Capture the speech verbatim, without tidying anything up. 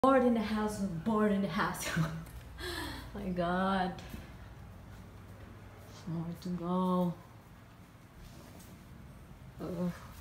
Bored in the house, bored in the house. My God. More to go. Ugh.